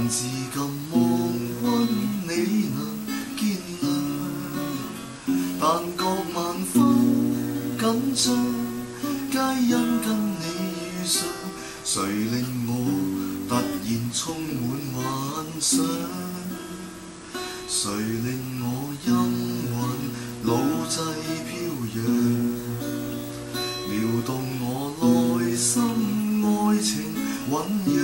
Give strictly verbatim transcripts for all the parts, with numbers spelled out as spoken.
能自禁望温你能見諒，但覺萬分緊張，皆因跟你遇上。誰令我突然充滿幻想？誰令我陰魂腦際飄揚？撩動我內心愛情醖釀，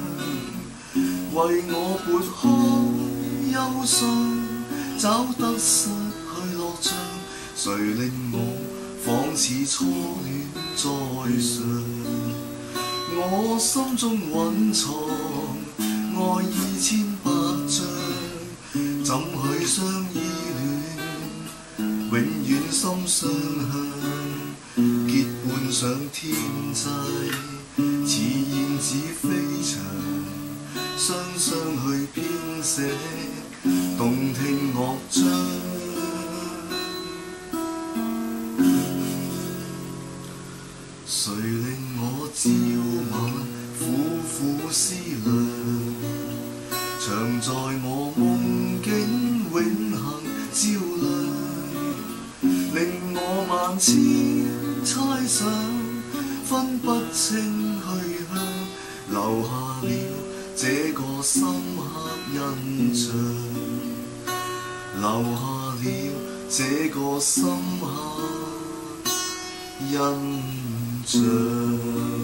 為我撥開憂傷，找得失去樂章。誰令我仿似初戀在上？我心中蘊藏愛意千百張，怎許相依戀，永遠心相向，結伴上天際，似燕子飛翔，雙雙去編寫動聽樂章。誰令我朝晚苦苦思量，常在我夢境永恆照亮，令我萬千猜想，分不清去向，留下了這個深刻印象，留下了這個深刻印象。